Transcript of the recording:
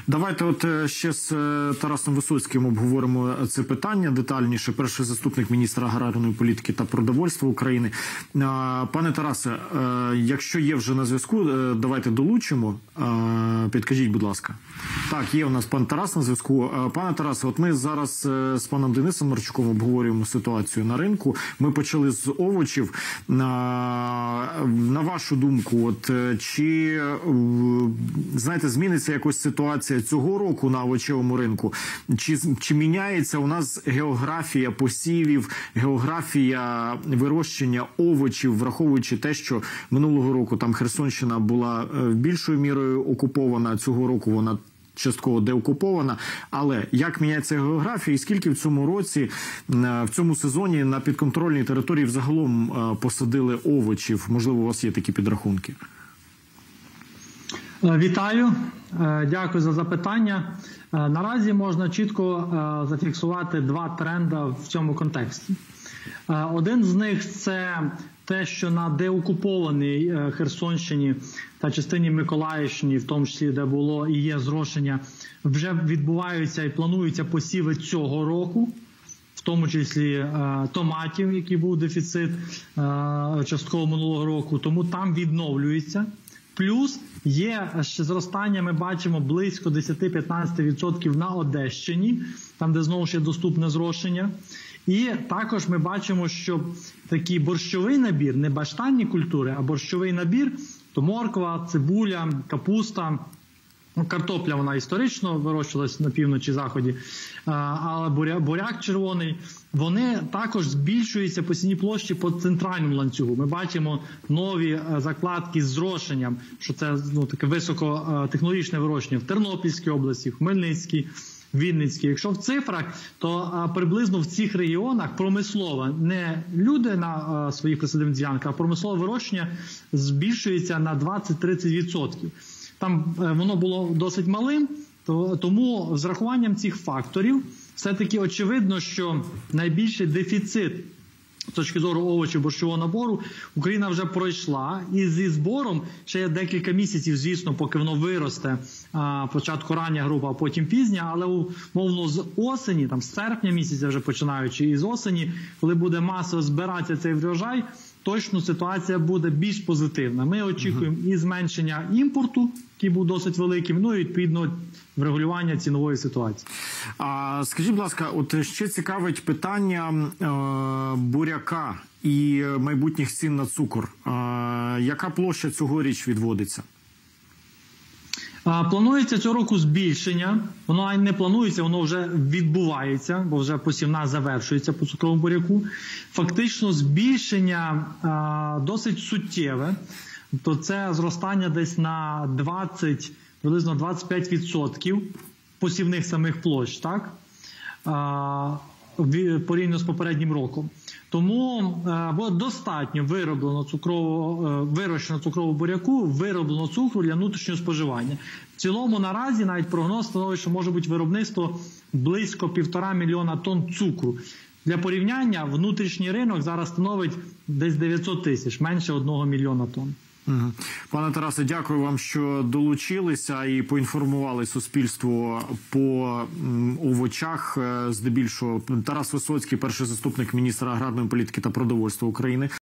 Давайте ще з Тарасом Висоцьким обговоримо це питання детальніше. Перший заступник міністра аграрної політики та продовольства України. Пане Тарасе, якщо є вже на зв'язку, давайте долучимо. Підкажіть, будь ласка. Так, є у нас пан Тарас на зв'язку. Пане Тарасе, ми зараз з паном Денисом Марчуком обговорюємо ситуацію на ринку. Ми почали з овочів. На вашу думку, чи, знаєте, зміниться якось ситуація цього року на овочевому ринку? Чи міняється у нас географія посівів, географія вирощення овочів, враховуючи те, що минулого року там Херсонщина була більшою мірою окупована, цього року вона частково деокупована, але як міняється географія і скільки в цьому році, в цьому сезоні на підконтрольній території взагалом посадили овочів? Можливо, у вас є такі підрахунки? Вітаю, дякую за запитання. Наразі можна чітко зафіксувати два тренди в цьому контексті. Один з них – це те, що на деокупованій Херсонщині та частині Миколаївщини, в тому числі, де було і є зрошення, вже відбуваються і плануються посіви цього року, в тому числі томатів, який був дефіцит частково минулого року, тому там відновлюється. Плюс є ще зростання, ми бачимо, близько 10-15% на Одещині, там, де знову ж є доступне зрошення. І також ми бачимо, що такий борщовий набір, не баштанні культури, а борщовий набір, то морква, цибуля, капуста, картопля, вона історично вирощувалась на півночі-заході, але буряк червоний, вони також збільшуються посівні площі по центральному ланцюгу. Ми бачимо нові закладки з зрошенням, що це таке високотехнологічне вирощення в Тернопільській області, в Хмельницькій, Вінницькій. Якщо в цифрах, то приблизно в цих регіонах промислове, не люди на своїх присадибних ділянках, а промислове вирощення збільшується на 20-30%. Там воно було досить малим, тому з рахуванням цих факторів все-таки очевидно, що найбільший дефіцит з точки зору овочів борщового набору Україна вже пройшла. І зі збором ще є декілька місяців, звісно, поки воно виросте. Спочатку рання група, а потім пізня, але мовно з осені, там з серпня місяця вже починаючи, і з осені, коли буде масово збиратися цей врожай, точно ситуація буде більш позитивна. Ми очікуємо і зменшення імпорту, який був досить великим, ну і відповідно врегулювання цінової ситуації. Скажіть, будь ласка, ще цікавить питання буряка і майбутніх цін на цукор. Яка площа цьогоріч відводиться? Планується цього року збільшення. Воно не планується, воно вже відбувається, бо вже посівна завершується по цукровому буряку. Фактично збільшення досить суттєве. То це зростання десь на 20, приблизно 25% посівних самих площ, так? Порівняно з попереднім роком. Тому було достатньо вирощено цукрового буряку, вироблено цукру для внутрішнього споживання. В цілому наразі навіть прогноз становить, що може бути виробництво близько 1,5 мільйона тонн цукру. Для порівняння внутрішній ринок зараз становить десь 900 тисяч, менше 1 мільйона тонн. Пане Тарасе, дякую вам, що долучилися і поінформували суспільство по овочах. Здебільшого Тарас Висоцький, перший заступник міністра аграрної політики та продовольства України.